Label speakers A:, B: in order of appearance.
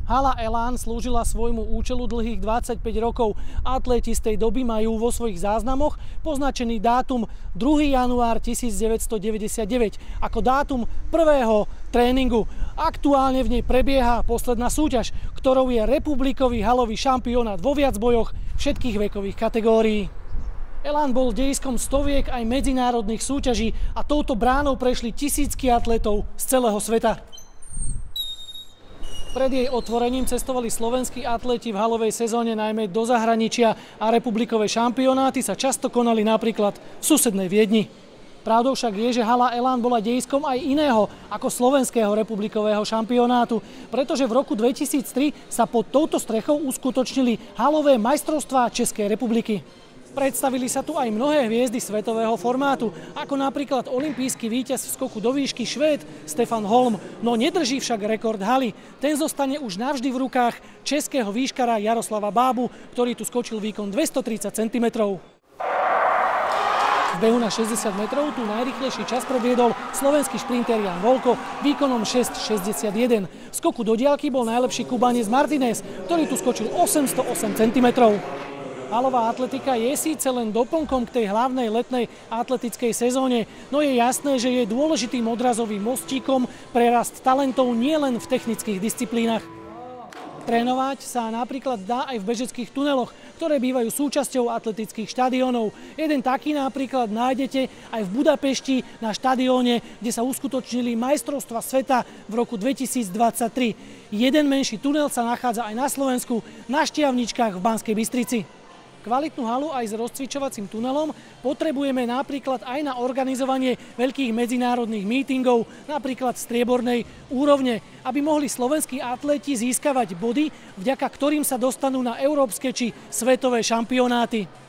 A: Hala Elán slúžila svojmu účelu dlhých 25 rokov. Atléti z tej doby majú vo svojich záznamoch poznačený dátum 2. január 1999 ako dátum prvého tréningu. Aktuálne v nej prebieha posledná súťaž, ktorou je republikový halový šampionát vo viacbojoch všetkých vekových kategórií. Elán bol dejiskom stoviek aj medzinárodných súťaží a touto bránou prešli tisícky atletov z celého sveta. Pred jej otvorením cestovali slovenskí atleti v halovej sezóne najmä do zahraničia a republikové šampionáty sa často konali napríklad v susednej Viedni. Pravdou však je, že hala Elán bola dejiskom aj iného ako slovenského republikového šampionátu, pretože v roku 2003 sa pod touto strechou uskutočnili halové majstrovstvá Českej republiky. Predstavili sa tu aj mnohé hviezdy svetového formátu, ako napríklad olympijský víťaz v skoku do výšky Švéd Stefan Holm, no nedrží však rekord haly. Ten zostane už navždy v rukách českého výškara Jaroslava Bábu, ktorý tu skočil výkon 230 cm. V behu na 60 metrov tu najrýchlejší čas predviedol slovenský šprinter Jan Volko výkonom 6,61. V skoku do diaľky bol najlepší Kubanec Martinez, ktorý tu skočil 808 cm. Halová atletika je síce len doplnkom k tej hlavnej letnej atletickej sezóne, no je jasné, že je dôležitým odrazovým mostíkom pre rast talentov nielen v technických disciplínach. Trénovať sa napríklad dá aj v bežeckých tuneloch, ktoré bývajú súčasťou atletických štadiónov. Jeden taký napríklad nájdete aj v Budapešti na štadióne, kde sa uskutočnili majstrovstvá sveta v roku 2023. Jeden menší tunel sa nachádza aj na Slovensku, na Štiavničkách v Banskej Bystrici. Kvalitnú halu aj s rozcvičovacím tunelom potrebujeme napríklad aj na organizovanie veľkých medzinárodných mítingov, napríklad striebornej úrovne, aby mohli slovenskí atleti získavať body, vďaka ktorým sa dostanú na európske či svetové šampionáty.